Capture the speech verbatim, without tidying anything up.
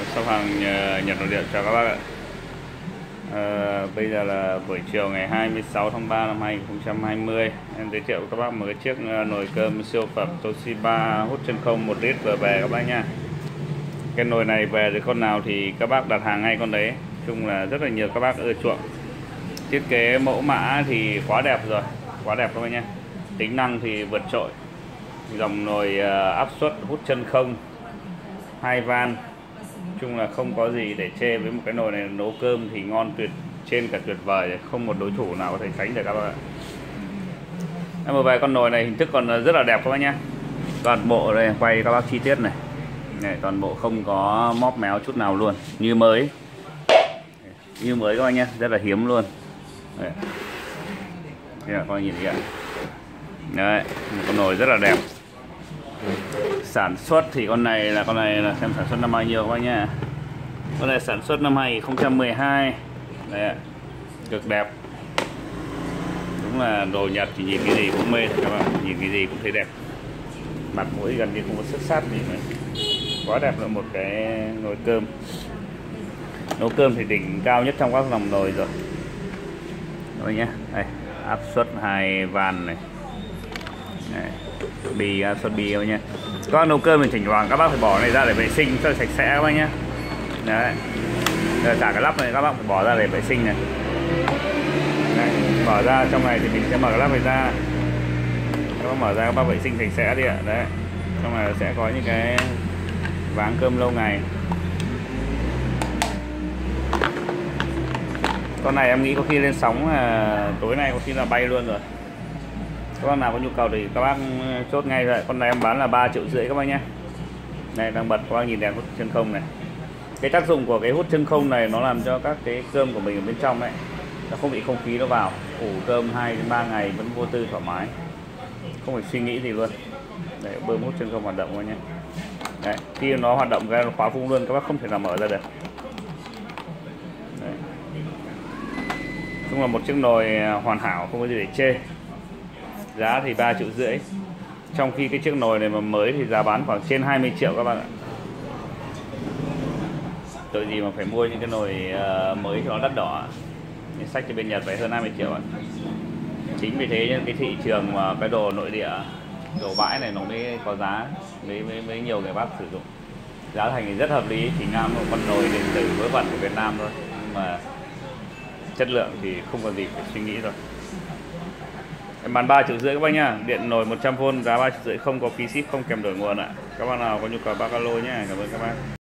shop hàng Nhật Nội Địa chào các bác ạ. À, bây giờ là buổi chiều ngày hai mươi sáu tháng ba năm hai nghìn không trăm hai mươi. Em giới thiệu các bác một cái chiếc nồi cơm siêu phẩm Toshiba hút chân không một lít vừa về các bác nha. Cái nồi này về thì con nào thì các bác đặt hàng ngay con đấy. Chung là rất là nhiều các bác ưa chuộng. Thiết kế mẫu mã thì quá đẹp rồi, quá đẹp các bác nha. Tính năng thì vượt trội. Dòng nồi áp suất hút chân không hai van, chung là không có gì để chê với một cái nồi này. Nấu cơm thì ngon tuyệt, trên cả tuyệt vời, không một đối thủ nào có thể sánh được các bạn ạ. Em vừa về con nồi này hình thức còn rất là đẹp các bác nhé. Toàn bộ đây quay các bác chi tiết này, này toàn bộ không có móp méo chút nào luôn, như mới, như mới các bác nhé, rất là hiếm luôn. Đây. Đây là các bác nhìn thấy ạ. Đấy, một con nồi rất là đẹp. Sản xuất thì con này là con này là xem sản xuất năm bao nhiêu các bác nhá. Con này sản xuất năm hai nghìn không trăm mười hai. Đấy, cực đẹp. Đúng là đồ Nhật thì nhìn cái gì cũng mê các bạn, nhìn cái gì cũng thấy đẹp. Mặt mũi gần như không có xước sát gì nữa. Quá đẹp, là một cái nồi cơm. Nấu cơm thì đỉnh cao nhất trong các dòng nồi rồi. Các bác nhá. Đây, áp suất hai van này. Đây, bì áp suất bì nha. Các bác nấu cơm thì thỉnh thoảng các bác phải bỏ này ra để vệ sinh cho sạch sẽ các bác nhé. Đấy. Rồi cả cái lắp này các bác phải bỏ ra để vệ sinh này. Đấy. Mở ra trong này thì mình sẽ mở cái lắp này ra. Các bác mở ra các bác vệ sinh sạch sẽ đi ạ. Đấy. Trong này sẽ có những cái váng cơm lâu ngày. Con này em nghĩ có khi lên sóng à, tối nay có khi là bay luôn rồi. Các bác nào có nhu cầu thì các bác chốt ngay rồi. Con này em bán là ba triệu rưỡi các bác nhé. Này đang bật, các bác nhìn đèn hút chân không này. Cái tác dụng của cái hút chân không này nó làm cho các cái cơm của mình ở bên trong đấy nó không bị không khí nó vào, ủ cơm hai đến ba ngày vẫn vô tư thoải mái, không phải suy nghĩ gì luôn. Để bơm hút chân không hoạt động các nhé. Đấy, khi nó hoạt động ra nó khóa phun luôn, các bác không thể nào mở ra được. Đấy. Chung là một chiếc nồi hoàn hảo, không có gì để chê. Giá thì ba triệu rưỡi. Trong khi cái chiếc nồi này mà mới thì giá bán khoảng trên hai mươi triệu các bạn ạ. Tội gì mà phải mua những cái nồi mới cho nó đắt đỏ. Cái sách thì bên Nhật phải hơn hai mươi triệu ạ. Chính vì thế cái thị trường mà cái đồ nội địa, đồ bãi này nó mới có giá, mới, mới, mới nhiều người bác sử dụng. Giá thành thì rất hợp lý, chỉ ngang một con nồi điện tử với vẩn của Việt Nam thôi. Nhưng mà chất lượng thì không có gì phải suy nghĩ rồi. Em bán ba triệu rưỡi các bác nhá. Điện nồi một trăm vôn giá ba triệu rưỡi, không có phí ship, không kèm đổi nguồn ạ. Các bác nào có nhu cầu bác alo nhé. Cảm ơn các bác.